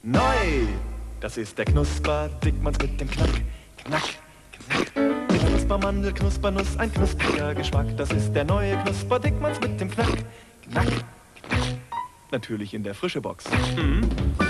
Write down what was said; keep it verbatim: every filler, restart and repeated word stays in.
Neu! Das ist der Knusper, Dickmanns mit dem Knack, Knack, Knack. Mit Knuspermandel, Knuspernuss, ein knuspriger Geschmack. Das ist der neue Knusper, Dickmanns mit dem Knack, Knack, Knack. Natürlich in der frische Box. Mhm.